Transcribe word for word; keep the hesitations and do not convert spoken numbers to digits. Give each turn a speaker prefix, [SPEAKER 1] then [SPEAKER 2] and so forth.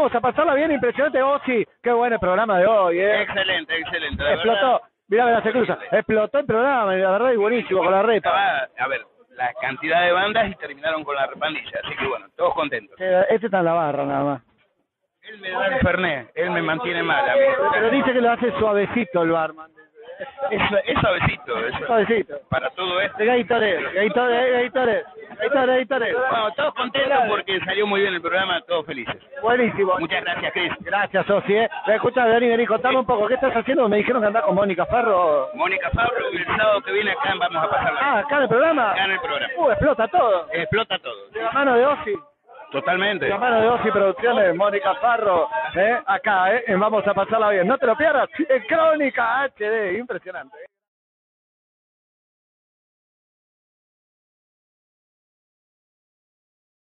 [SPEAKER 1] vamos a pasarla bien, impresionante, Ozzy. Qué buen el programa de hoy, ¿eh?
[SPEAKER 2] Excelente, excelente. La
[SPEAKER 1] Explotó.
[SPEAKER 2] verdad,
[SPEAKER 1] Mirá, mirá, se cruza. Explotó el programa, la verdad, y buenísimo, con la reta.
[SPEAKER 2] estaba, a ver, la cantidad de bandas y terminaron con la repandilla. Así que bueno, todos contentos.
[SPEAKER 1] Eh, Este está en la barra, nada más.
[SPEAKER 2] Él me da el Fernet, él me mantiene mal a mí.
[SPEAKER 1] Pero dice que lo hace suavecito el barman.
[SPEAKER 2] Es, es suavecito, es
[SPEAKER 1] Suavecito.
[SPEAKER 2] para todo esto.
[SPEAKER 1] De Gatorade, Gatorade, Gatorade, Gatorade, Gatorade.
[SPEAKER 2] Bueno, todos contentos porque salió muy bien el programa, todos felices.
[SPEAKER 1] Buenísimo.
[SPEAKER 2] Muchas gracias, Cris.
[SPEAKER 1] Gracias, Sosi, ¿eh? Escucha, vení, vení, contame un poco. ¿Qué estás haciendo? Me dijeron que andás con Mónica Farro.
[SPEAKER 2] Mónica Fabro, el sábado que viene acá vamos a pasarla.
[SPEAKER 1] Ah, acá en el programa.
[SPEAKER 2] Acá en el programa.
[SPEAKER 1] Uh, explota todo.
[SPEAKER 2] Explota todo.
[SPEAKER 1] De la mano de Ozzy.
[SPEAKER 2] Totalmente.
[SPEAKER 1] De la mano de Ozzy Producciones, Mónica Farro. ¿eh? Acá, ¿eh? Vamos a pasarla bien. No te lo pierdas. En Crónica H D. Impresionante.